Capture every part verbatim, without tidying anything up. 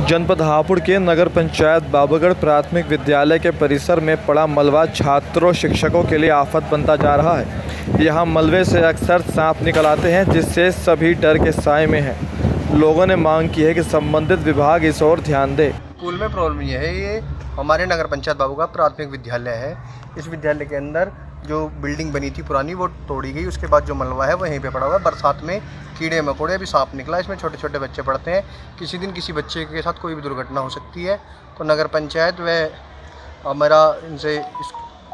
जनपद हापुड़ के नगर पंचायत बाबूगढ़ प्राथमिक विद्यालय के परिसर में पड़ा मलबा छात्रों शिक्षकों के लिए आफत बनता जा रहा है। यहाँ मलबे से अक्सर सांप निकल आते हैं, जिससे सभी डर के साए में हैं। लोगों ने मांग की है कि संबंधित विभाग इस ओर ध्यान दे। स्कूल में प्रॉब्लम ये है, ये हमारे नगर पंचायत बाबूगढ़ प्राथमिक विद्यालय है। इस विद्यालय के अंदर जो बिल्डिंग बनी थी पुरानी, वो तोड़ी गई। उसके बाद जो मलबा है वो यहीं पे पड़ा हुआ है। बरसात में कीड़े मकोड़े भी सांप निकला, इसमें छोटे छोटे बच्चे पढ़ते हैं। किसी दिन किसी बच्चे के साथ कोई भी दुर्घटना हो सकती है। तो नगर पंचायत व हमारा इनसे इस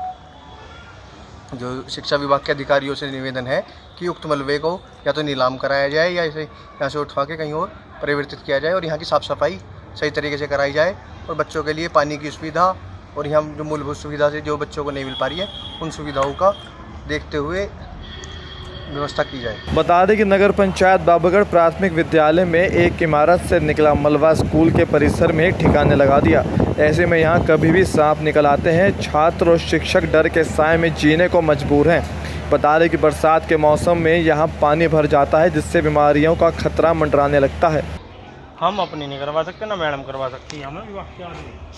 जो शिक्षा विभाग के अधिकारियों से निवेदन है कि उक्त मलबे को या तो नीलाम कराया जाए या इसे यहाँ से उठवा के कहीं और परिवर्तित किया जाए और यहाँ की साफ़ सफाई सही तरीके से कराई जाए और बच्चों के लिए पानी की सुविधा और यहाँ जो मूलभूत सुविधा से जो बच्चों को नहीं मिल पा रही है, उन सुविधाओं का देखते हुए व्यवस्था की जाए। बता दें कि नगर पंचायत बाबूगढ़ प्राथमिक विद्यालय में एक इमारत से निकला मलबा स्कूल के परिसर में ठिकाने लगा दिया। ऐसे में यहाँ कभी भी सांप निकल आते हैं। छात्र और शिक्षक डर के साए में जीने को मजबूर हैं। बता दें कि बरसात के मौसम में यहाँ पानी भर जाता है, जिससे बीमारियों का खतरा मंडराने लगता है। हम अपनी नहीं करवा सकते, ना मैडम करवा सकती है। हमें विभाग के आदमी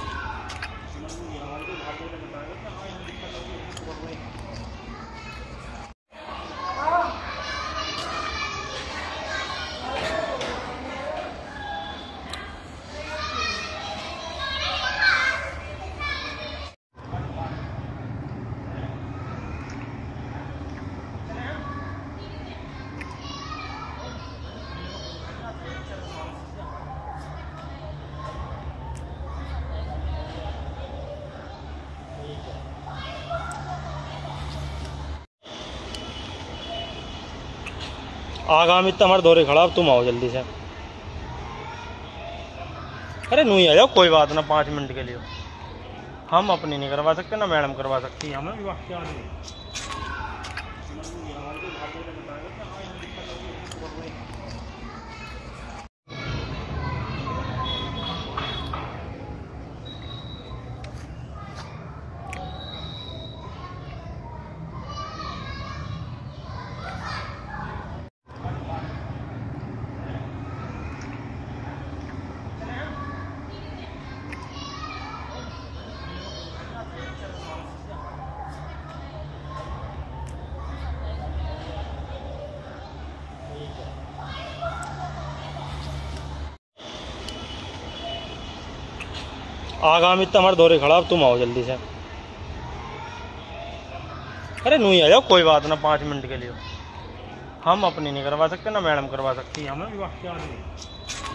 आगामी तो हमारे दौरे खड़ा। अब तुम आओ जल्दी से। अरे नहीं आ जाओ, कोई बात ना, पाँच मिनट के लिए। हम अपनी नहीं करवा सकते, ना मैडम करवा सकती है। हमें विभाग के आदमी आगामी तो हमारे दौरे खड़ा। अब तुम आओ जल्दी से। अरे नहीं आ जाओ, कोई बात ना, पाँच मिनट के लिए। हम अपनी नहीं करवा सकते, ना मैडम करवा सकती है। हमें विभाग के आदमी